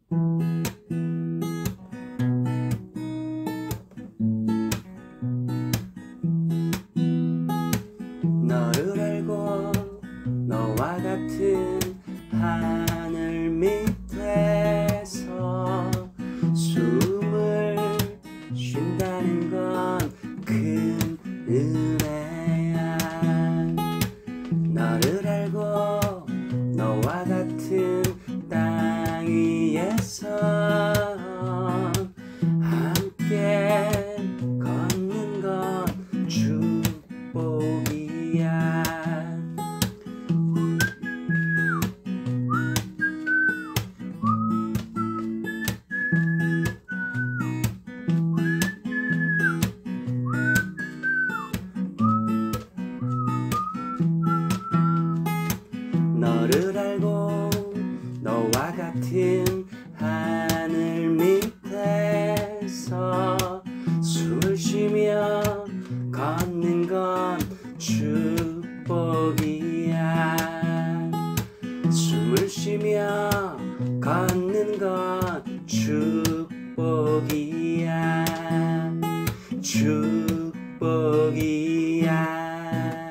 너를 알고 너와 같은 하늘 밑에서 숨을 쉰다는 건 큰 은혜야. 너를 알고 너와 같은 땅 위에서 함께 걷는 건 축복이야. 너를 알고 너와 같은 하늘 밑에서 숨을 쉬며 걷는 건 축복이야. 숨을 쉬며 걷는 건 축복이야. 축복이야.